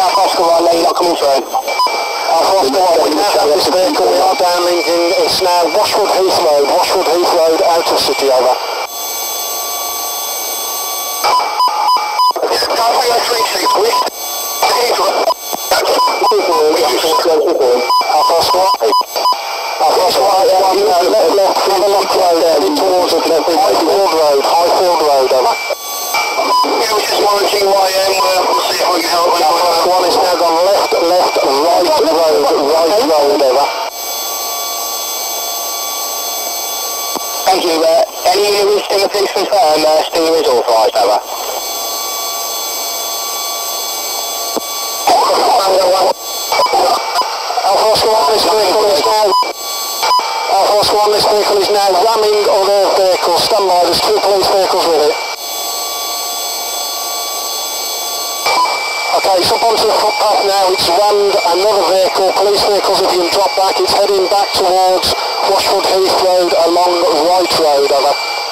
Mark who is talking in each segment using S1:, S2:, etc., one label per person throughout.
S1: South Oscar 1, no, you're not coming through.
S2: Oscar 1, we now have this vehicle, we are downlinking, it's now Washwood Heath Road, out of city, over.
S1: Alpha 36, west, Heath Road.
S2: Alpha Oscar 1. Alpha Oscar 1, left, have a lock road, heading towards the Highfield Road, over.
S1: Yeah, we're just monitoring YM, we'll see if we can help.
S2: Alpha Oscar 1 is now gone left, right road, over.
S1: Thank you. Any new Stinger, please confirm Stinger is authorised, over.
S2: Alpha Oscar 1, this vehicle is now... Alpha Oscar 1, this vehicle is now ramming other vehicles. Stand by, there's 2 police vehicles with it. Okay, it's up onto the footpath now, it's rammed another vehicle, police vehicles, if you can drop back, it's heading back towards Washwood Heath Road along Wright Road, over.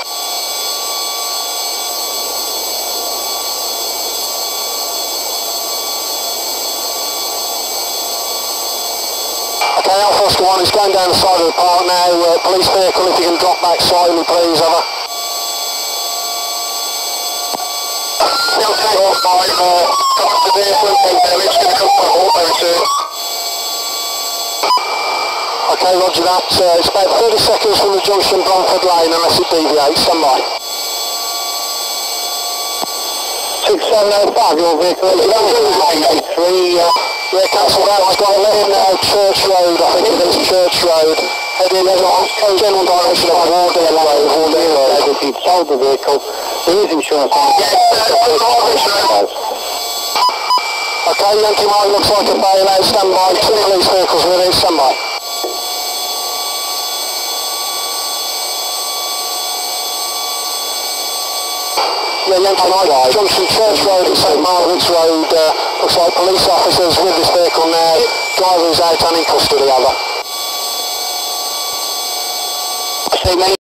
S2: Okay, Alpha Oscar 1 is going down the side of the park now, police vehicle, if you can drop back slightly please, over.
S1: Still take off by the vehicle and think damage, going to come from Hall, very soon.
S2: Okay, roger that. It's about 30 seconds from the junction Bromford Lane unless it deviates. Stand by.
S1: 6705, your vehicle is on 3.
S2: Yeah, cancel that. It's got a left now, Church Road. I think it is Church Road. Heading in general direction of Wardale Road.
S1: If you've sold the vehicle, there is insurance on it.
S2: Okay, Yankee Mike looks like a bailout. Stand by. 2 police vehicles with it. Stand by. Yeah, Yankee Mike, Junction Church Road and St Margaret's Road, looks like police officers with this vehicle now, driver is out and in custody, over.
S1: I see many